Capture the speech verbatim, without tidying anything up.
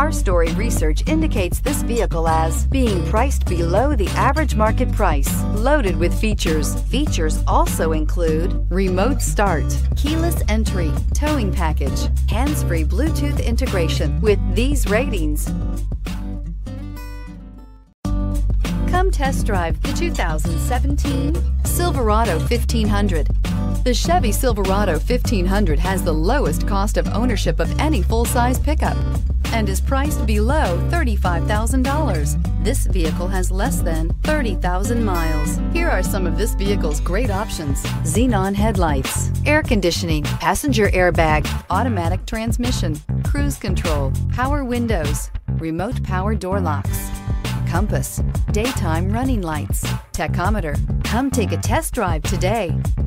Car Story research indicates this vehicle as being priced below the average market price, loaded with features. Features also include remote start, keyless entry, towing package, hands-free Bluetooth integration. With these ratings, come test drive the two thousand seventeen Silverado fifteen hundred. The Chevy Silverado fifteen hundred has the lowest cost of ownership of any full-size pickup and is priced below thirty-five thousand dollars. This vehicle has less than thirty thousand miles. Here are some of this vehicle's great options: xenon headlights, air conditioning, passenger airbag, automatic transmission, cruise control, power windows, remote power door locks, compass, daytime running lights, tachometer. Come take a test drive today.